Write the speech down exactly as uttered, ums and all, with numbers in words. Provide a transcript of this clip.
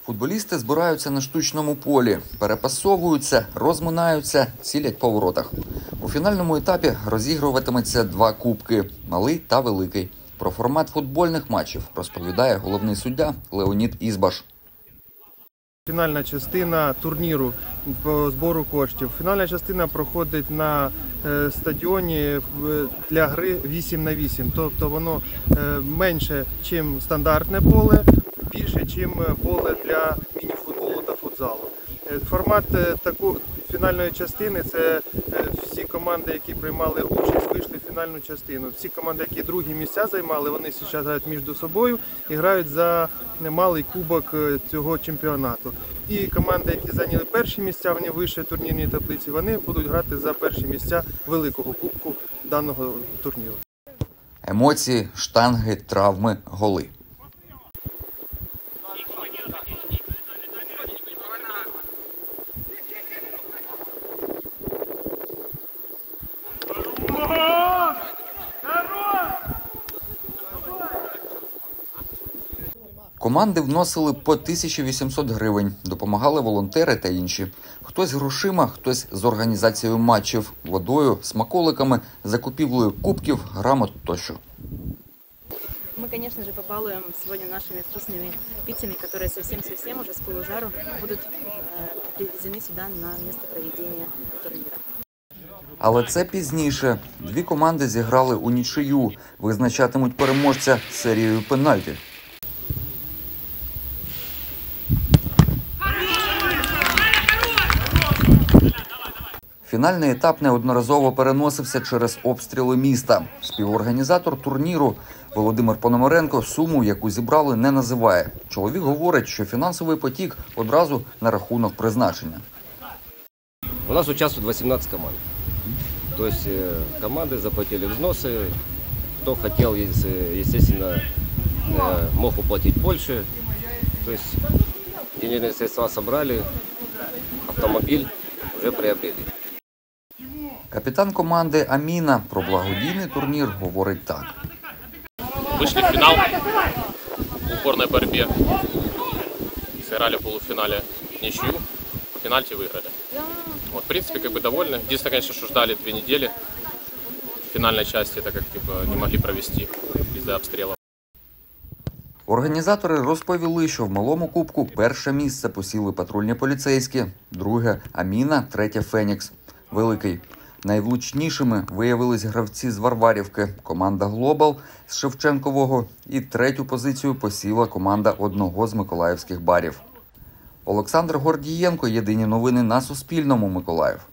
Футболісти збираються на штучному полі, перепасовуються, розминаються, цілять по воротах. У фінальному етапі розігруватиметься два кубки – малий та великий. Про формат футбольних матчів розповідає головний суддя Леонід Ізбаш. Фінальна частина турніру по збору коштів. Фінальна частина проходить на стадіоні для гри вісім на вісім. Тобто воно менше, ніж стандартне поле, більше, ніж поле для міні-футболу та футзалу. Формат такої фінальної частини – це всі команди, які приймали участь, вийшли в фінальну частину. Всі команди, які другі місця займали, вони зараз грають між собою і грають за малий кубок цього чемпіонату. І команди, які зайняли перші місця, вони вище в турнірній таблиці, вони будуть грати за перші місця великого кубку даного турніру. Емоції, штанги, травми, голи. Команди вносили по тисячі вісімсот гривень, допомагали волонтери та інші. Хтось грошима, хтось з організацією матчів, водою, смаколиками, закупівлею кубків, грамот тощо. Мы, конечно же, побалуем сегодня нашими вкусными пиццами, которые совсем-совсем уже с полужару будут э, привезены сюда на место проведения турнира. Але це пізніше. Дві команди зіграли у нічию, визначатимуть переможця серією пенальті. Фінальний етап неодноразово переносився через обстріли міста. Співорганізатор турніру Володимир Пономаренко суму, яку зібрали, не називає. Чоловік говорить, що фінансовий потік одразу на рахунок призначення. У нас участвует восемнадцать команд. То есть команды заплатили взносы. Кто хотел, естественно, мог уплатить больше. То есть денежные средства собрали, автомобиль уже приобрели. Капітан команди «Аміна» про благодійний турнір говорить так. Вышли в финал в упорной борьбе. Сыграли в полуфинале ничью, в пенальти выиграли. Вот, в принципе, как бы довольны. Единственное, конечно, что ждали две недели в финальной части, так как типа, не могли провести из-за обстрелов. Організатори розповіли, що в малому кубку перше місце посіли патрульні поліцейські, друге – «Аміна», третє – «Фенікс». Великий. Найвлучнішими виявились гравці з Варварівки, команда «Глобал» з Шевченкового і третю позицію посіла команда одного з миколаївських барів. Олександр Гордієнко, єдині новини на Суспільному, Миколаїв.